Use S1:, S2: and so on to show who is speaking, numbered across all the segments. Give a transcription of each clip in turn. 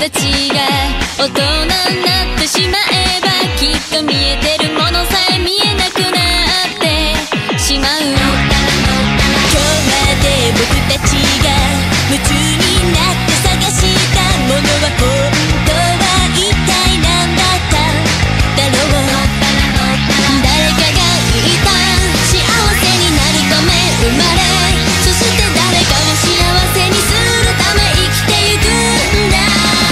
S1: たちが大人になってしまえば、きっと見えてるものさえ見えなくなってしまう。今日まで僕たちが夢中になって探したものは本当は一体何だっただろう。誰かが言った幸せになるため生まれ、そして誰かを幸せにするため生きてゆくんだ。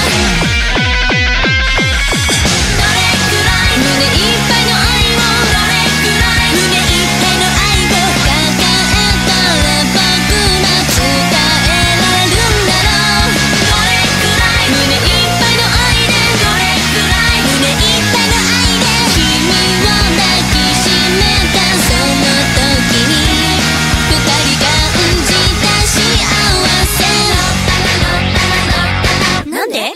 S1: どれくらい胸いっぱいの愛を、どれくらい胸いっぱいの愛を抱えたら僕ら伝えられるんだろう。どれくらい胸いっぱいの愛で、どれくらい胸いっぱいの愛で君を抱きしめたその時に二人感じた幸せ。なんで？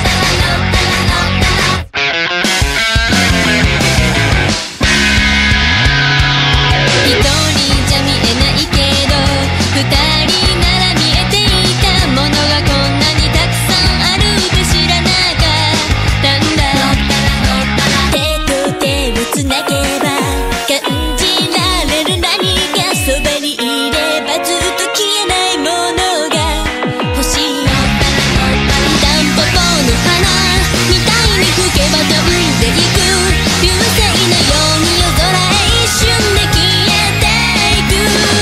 S1: 一人じゃ見えないけど二人なら見えていたものがこんなにたくさんあるって知らなかったんだ。手と手をつなげば感じられる何か、そばにいればずっと消えないものが欲しい。タンポポの花みたいに吹けば飛んでいく、流星のように夜空へ一瞬で消えていく。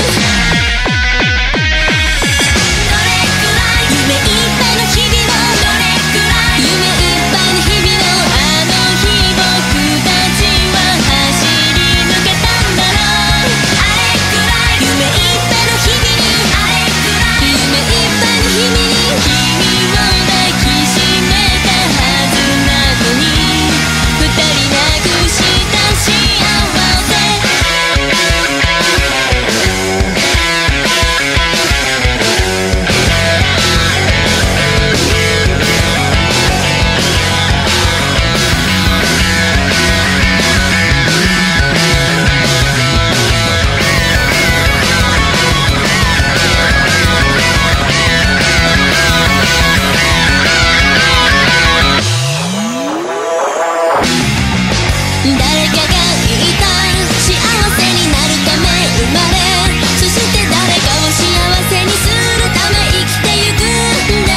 S1: どれくらい夢いっぱいの日々を、どれくらい夢いっぱいの日々を、あの日僕たちは走り抜けたんだろう。あれくらい夢いっぱいの日々に、あれくらい夢いっぱいの日々に君を抱きしめたはずなのに、二人なくした幸せ。誰かが言った幸せになるため生まれ、そして誰かを幸せにするため生きてゆくんだ。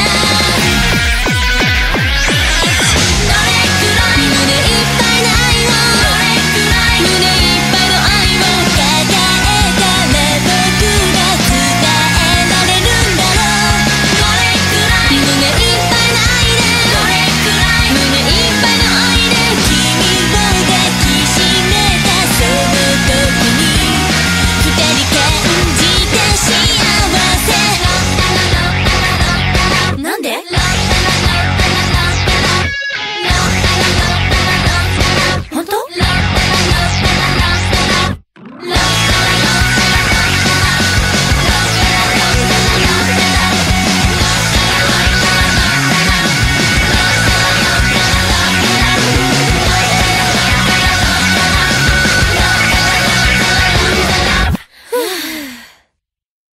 S1: どれくらい胸いっぱいの愛を、どれくらい胸いっぱいの愛を抱えたら僕が伝えられるんだろう。どれくらい胸いっぱいの愛で、どれくらい胸いっぱいの愛で君を抱きしめたその時に二人感じた幸せ。なんで？